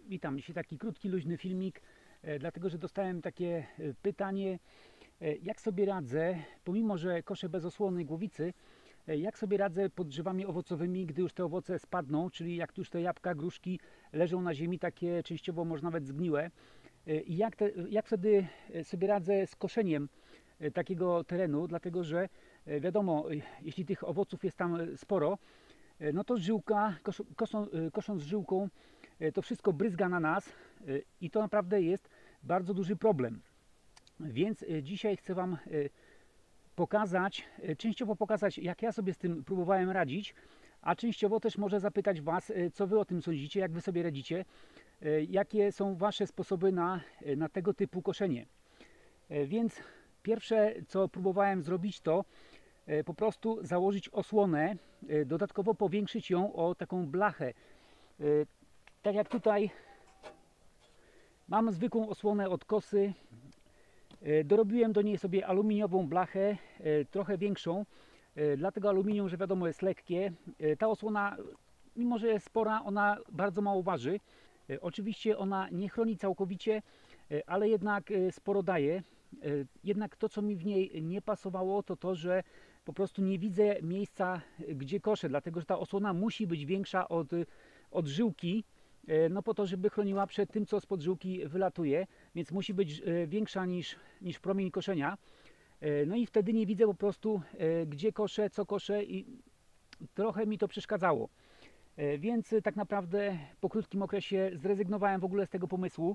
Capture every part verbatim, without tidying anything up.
Witam. Dzisiaj taki krótki, luźny filmik, e, dlatego że dostałem takie e, pytanie, e, jak sobie radzę, pomimo że koszę bez osłony głowicy, e, jak sobie radzę pod drzewami owocowymi, gdy już te owoce spadną, czyli jak już te jabłka, gruszki leżą na ziemi, takie częściowo może nawet zgniłe. E, I jak, te, jak wtedy sobie radzę z koszeniem e, takiego terenu, dlatego że e, wiadomo, e, jeśli tych owoców jest tam sporo, e, no to żyłka, kos, kosą, e, kosząc żyłką, to wszystko bryzga na nas i to naprawdę jest bardzo duży problem. Więc dzisiaj chcę Wam pokazać, częściowo pokazać, jak ja sobie z tym próbowałem radzić, a częściowo też może zapytać Was, co Wy o tym sądzicie, jak Wy sobie radzicie, jakie są Wasze sposoby na, na tego typu koszenie. Więc pierwsze, co próbowałem zrobić, to po prostu założyć osłonę, dodatkowo powiększyć ją o taką blachę. Tak jak tutaj mam zwykłą osłonę od kosy, dorobiłem do niej sobie aluminiową blachę, trochę większą, dlatego aluminium, że wiadomo jest lekkie. Ta osłona, mimo że jest spora, ona bardzo mało waży. Oczywiście ona nie chroni całkowicie, ale jednak sporo daje. Jednak to, co mi w niej nie pasowało, to to, że po prostu nie widzę miejsca, gdzie koszę, dlatego że ta osłona musi być większa od, od żyłki, no po to, żeby chroniła przed tym, co spod żyłki wylatuje, więc musi być większa niż, niż promień koszenia. No i wtedy nie widzę po prostu, gdzie koszę, co koszę i trochę mi to przeszkadzało. Więc tak naprawdę po krótkim okresie zrezygnowałem w ogóle z tego pomysłu.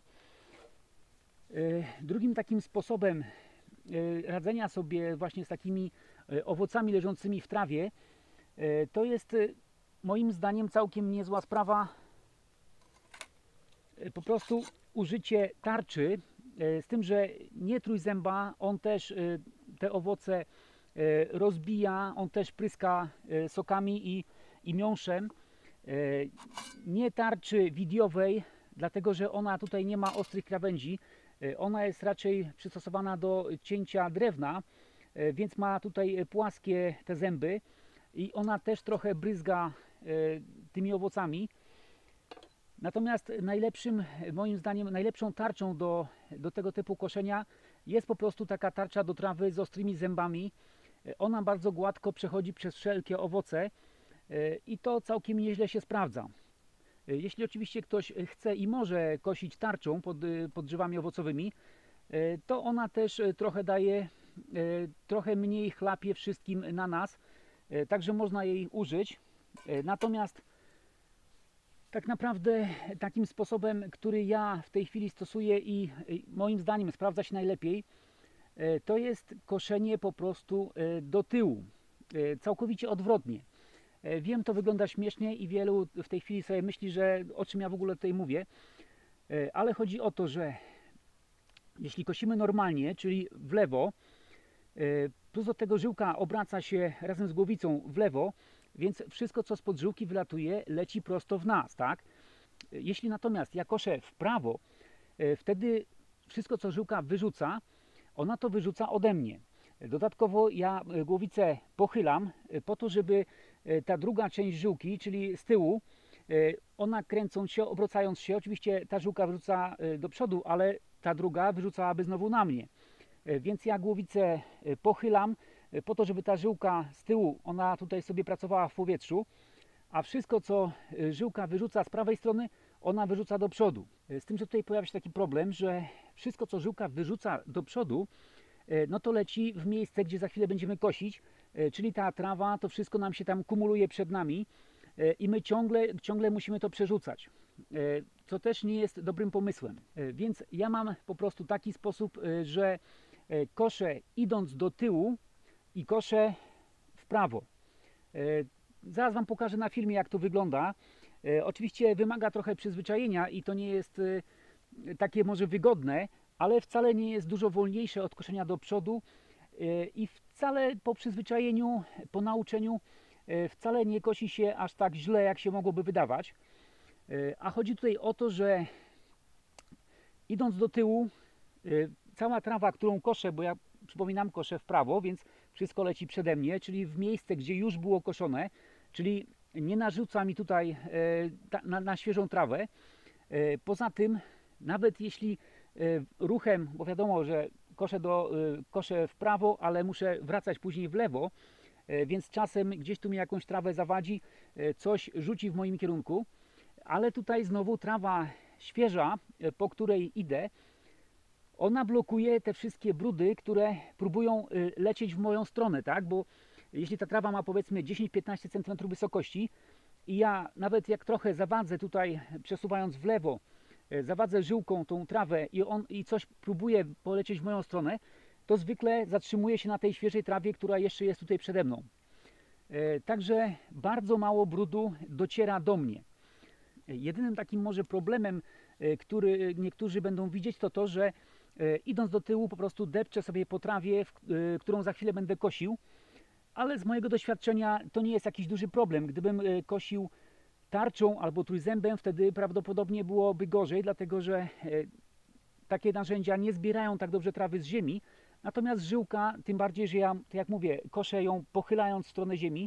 Drugim takim sposobem radzenia sobie właśnie z takimi owocami leżącymi w trawie, to jest moim zdaniem całkiem niezła sprawa, po prostu użycie tarczy, z tym, że nie trójzęba, on też te owoce rozbija, on też pryska sokami i, i miąższem. Nie tarczy widiowej, dlatego że ona tutaj nie ma ostrych krawędzi, ona jest raczej przystosowana do cięcia drewna, więc ma tutaj płaskie te zęby i ona też trochę bryzga tymi owocami. Natomiast najlepszym, moim zdaniem, najlepszą tarczą do, do tego typu koszenia jest po prostu taka tarcza do trawy z ostrymi zębami. Ona bardzo gładko przechodzi przez wszelkie owoce i to całkiem nieźle się sprawdza. Jeśli oczywiście ktoś chce i może kosić tarczą pod, pod drzewami owocowymi, to ona też trochę daje, trochę mniej chlapie wszystkim na nas, także można jej użyć. Natomiast tak naprawdę takim sposobem, który ja w tej chwili stosuję i moim zdaniem sprawdza się najlepiej, to jest koszenie po prostu do tyłu, całkowicie odwrotnie. Wiem, to wygląda śmiesznie i wielu w tej chwili sobie myśli, że o czym ja w ogóle tutaj mówię, ale chodzi o to, że jeśli kosimy normalnie, czyli w lewo, plus do tego żyłka obraca się razem z głowicą w lewo, więc wszystko, co spod żyłki wylatuje, leci prosto w nas, tak? Jeśli natomiast ja koszę w prawo, wtedy wszystko, co żyłka wyrzuca, ona to wyrzuca ode mnie. Dodatkowo ja głowicę pochylam po to, żeby ta druga część żyłki, czyli z tyłu, ona kręcąc się, obracając się, oczywiście ta żyłka wyrzuca do przodu, ale ta druga wyrzucałaby znowu na mnie. Więc ja głowicę pochylam po to, żeby ta żyłka z tyłu, ona tutaj sobie pracowała w powietrzu, a wszystko, co żyłka wyrzuca z prawej strony, ona wyrzuca do przodu. Z tym, że tutaj pojawia się taki problem, że wszystko, co żyłka wyrzuca do przodu, no to leci w miejsce, gdzie za chwilę będziemy kosić, czyli ta trawa, to wszystko nam się tam kumuluje przed nami i my ciągle, ciągle musimy to przerzucać, co też nie jest dobrym pomysłem. Więc ja mam po prostu taki sposób, że koszę idąc do tyłu i koszę w prawo. Zaraz Wam pokażę na filmie, jak to wygląda. Oczywiście wymaga trochę przyzwyczajenia i to nie jest takie może wygodne, ale wcale nie jest dużo wolniejsze od koszenia do przodu i wcale po przyzwyczajeniu, po nauczeniu wcale nie kosi się aż tak źle, jak się mogłoby wydawać. A chodzi tutaj o to, że idąc do tyłu, cała trawa, którą koszę, bo ja przypominam, koszę w prawo, więc wszystko leci przede mnie, czyli w miejsce, gdzie już było koszone, czyli nie narzuca mi tutaj na, na świeżą trawę, Poza tym, nawet jeśli ruchem, bo wiadomo, że koszę, do, koszę w prawo, ale muszę wracać później w lewo, więc czasem gdzieś tu mi jakąś trawę zawadzi, coś rzuci w moim kierunku, ale tutaj znowu trawa świeża, po której idę, ona blokuje te wszystkie brudy, które próbują lecieć w moją stronę, tak? Bo jeśli ta trawa ma powiedzmy dziesięć do piętnastu centymetrów wysokości i ja nawet jak trochę zawadzę tutaj, przesuwając w lewo, zawadzę żyłką tą trawę i, on, i coś próbuje polecieć w moją stronę, to zwykle zatrzymuje się na tej świeżej trawie, która jeszcze jest tutaj przede mną. Także bardzo mało brudu dociera do mnie. Jedynym takim może problemem, który niektórzy będą widzieć, to to, że idąc do tyłu po prostu depczę sobie po trawie, którą za chwilę będę kosił, ale z mojego doświadczenia to nie jest jakiś duży problem. Gdybym kosił tarczą albo trójzębem, wtedy prawdopodobnie byłoby gorzej, dlatego że takie narzędzia nie zbierają tak dobrze trawy z ziemi, natomiast żyłka, tym bardziej, że ja, tak jak mówię, koszę ją pochylając w stronę ziemi,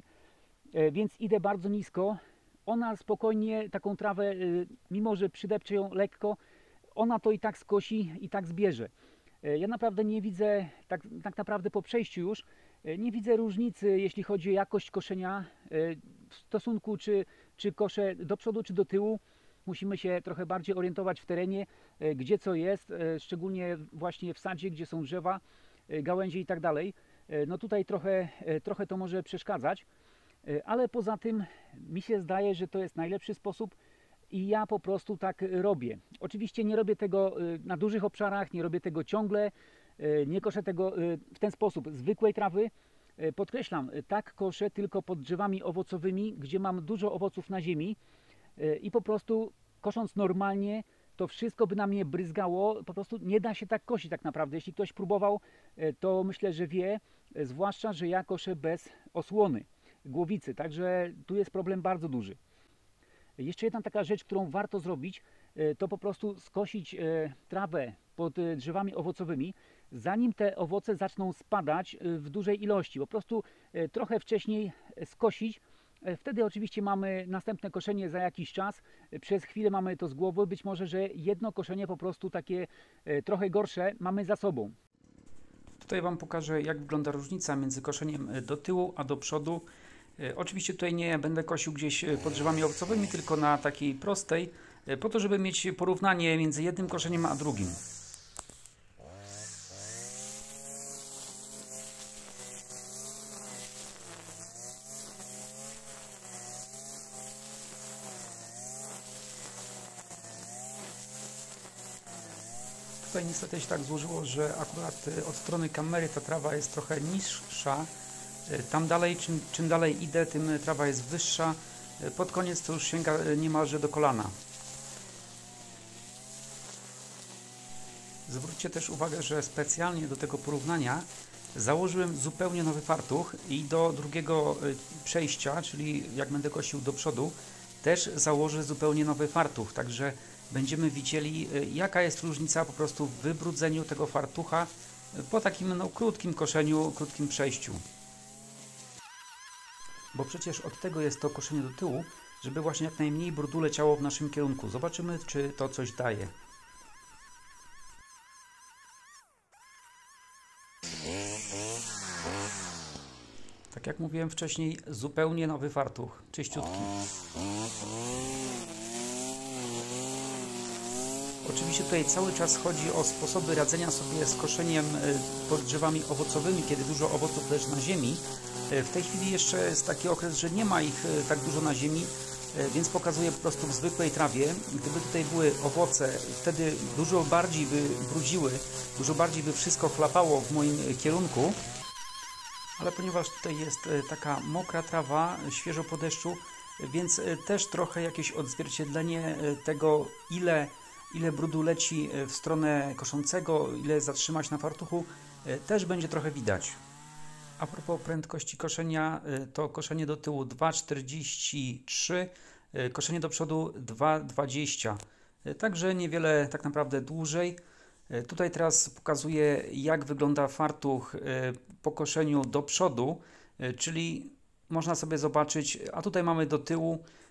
więc idę bardzo nisko, ona spokojnie taką trawę, mimo że przydepczę ją lekko, ona to i tak skosi, i tak zbierze. Ja naprawdę nie widzę, tak, tak naprawdę po przejściu już, nie widzę różnicy, jeśli chodzi o jakość koszenia w stosunku, czy, czy koszę do przodu, czy do tyłu. Musimy się trochę bardziej orientować w terenie, gdzie co jest, szczególnie właśnie w sadzie, gdzie są drzewa, gałęzie i tak dalej. No tutaj trochę, trochę to może przeszkadzać, ale poza tym mi się zdaje, że to jest najlepszy sposób i ja po prostu tak robię. Oczywiście nie robię tego na dużych obszarach, nie robię tego ciągle, nie koszę tego w ten sposób zwykłej trawy. Podkreślam, tak koszę tylko pod drzewami owocowymi, gdzie mam dużo owoców na ziemi i po prostu kosząc normalnie, to wszystko by na mnie bryzgało. Po prostu nie da się tak kosić tak naprawdę. Jeśli ktoś próbował, to myślę, że wie, zwłaszcza, że ja koszę bez osłony głowicy, także tu jest problem bardzo duży. Jeszcze jedna taka rzecz, którą warto zrobić, to po prostu skosić trawę pod drzewami owocowymi, zanim te owoce zaczną spadać w dużej ilości. Po prostu trochę wcześniej skosić. Wtedy oczywiście mamy następne koszenie za jakiś czas. Przez chwilę mamy to z głowy. Być może, że jedno koszenie po prostu takie trochę gorsze mamy za sobą. Tutaj Wam pokażę, jak wygląda różnica między koszeniem do tyłu a do przodu. Oczywiście tutaj nie będę kosił gdzieś pod drzewami owocowymi, tylko na takiej prostej, po to, żeby mieć porównanie między jednym koszeniem a drugim. Tutaj niestety się tak złożyło, że akurat od strony kamery ta trawa jest trochę niższa. Tam dalej, czym, czym dalej idę, tym trawa jest wyższa. Pod koniec to już sięga niemalże do kolana. Zwróćcie też uwagę, że specjalnie do tego porównania założyłem zupełnie nowy fartuch i do drugiego przejścia, czyli jak będę kosił do przodu, też założę zupełnie nowy fartuch. Także będziemy widzieli, jaka jest różnica po prostu w wybrudzeniu tego fartucha po takim no, krótkim koszeniu, krótkim przejściu. Bo przecież od tego jest to koszenie do tyłu, żeby właśnie jak najmniej brudu leciało w naszym kierunku. Zobaczymy, czy to coś daje. Tak jak mówiłem wcześniej, zupełnie nowy fartuch, czyściutki. Oczywiście tutaj cały czas chodzi o sposoby radzenia sobie z koszeniem pod drzewami owocowymi, kiedy dużo owoców leży na ziemi. W tej chwili jeszcze jest taki okres, że nie ma ich tak dużo na ziemi, więc pokazuję po prostu w zwykłej trawie. Gdyby tutaj były owoce, wtedy dużo bardziej by brudziły, dużo bardziej by wszystko chlapało w moim kierunku. Ale ponieważ tutaj jest taka mokra trawa, świeżo po deszczu, więc też trochę jakieś odzwierciedlenie tego, ile, ile brudu leci w stronę koszącego, ile zatrzymać na fartuchu, też będzie trochę widać. A propos prędkości koszenia, to koszenie do tyłu dwa czterdzieści trzy, koszenie do przodu dwa dwadzieścia. Także niewiele tak naprawdę dłużej. Tutaj teraz pokazuję, jak wygląda fartuch po koszeniu do przodu, czyli można sobie zobaczyć, a tutaj mamy do tyłu,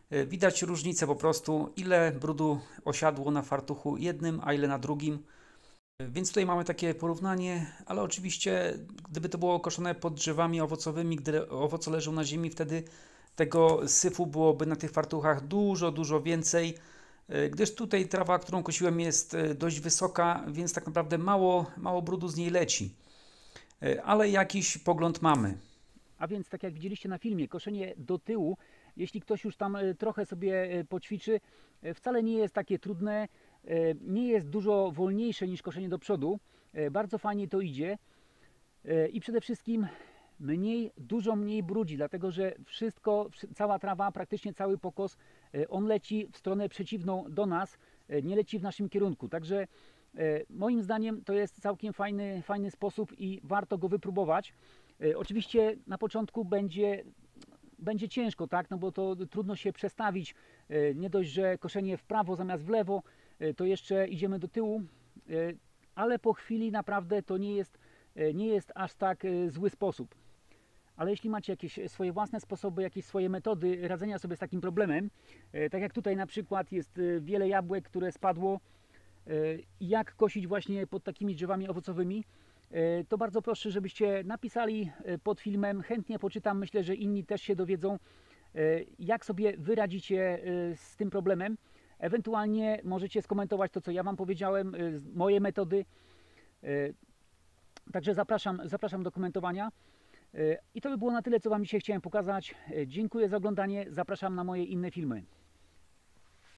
E, Widać różnicę po prostu, ile brudu osiadło na fartuchu jednym, a ile na drugim. E, Więc tutaj mamy takie porównanie, ale oczywiście gdyby to było koszone pod drzewami owocowymi, gdy owoce leżą na ziemi, wtedy tego syfu byłoby na tych fartuchach dużo, dużo więcej, e, gdyż tutaj trawa, którą kosiłem, jest e, dość wysoka, więc tak naprawdę mało, mało brudu z niej leci. E, Ale jakiś pogląd mamy. A więc tak jak widzieliście na filmie, koszenie do tyłu, jeśli ktoś już tam e, trochę sobie e, poćwiczy, e, wcale nie jest takie trudne, e, nie jest dużo wolniejsze niż koszenie do przodu, e, bardzo fajnie to idzie e, i przede wszystkim mniej, dużo mniej brudzi, dlatego że wszystko, wszy- cała trawa, praktycznie cały pokos, e, on leci w stronę przeciwną do nas, e, nie leci w naszym kierunku, także e, moim zdaniem to jest całkiem fajny, fajny sposób i warto go wypróbować. E, Oczywiście na początku będzie, będzie ciężko, tak? No bo to trudno się przestawić. E, Nie dość, że koszenie w prawo zamiast w lewo, e, to jeszcze idziemy do tyłu, e, ale po chwili naprawdę to nie jest, e, nie jest aż tak e, zły sposób. Ale jeśli macie jakieś swoje własne sposoby, jakieś swoje metody radzenia sobie z takim problemem, e, tak jak tutaj na przykład jest e, wiele jabłek, które spadło, e, i jak kosić właśnie pod takimi drzewami owocowymi, e, to bardzo proszę, żebyście napisali e, pod filmem, chętnie poczytam, myślę, że inni też się dowiedzą, e, jak sobie wyradzicie e, z tym problemem. Ewentualnie możecie skomentować to, co ja Wam powiedziałem, e, moje metody. E, Także zapraszam, zapraszam do komentowania. E, I to by było na tyle, co Wam dzisiaj chciałem pokazać. E, Dziękuję za oglądanie, zapraszam na moje inne filmy.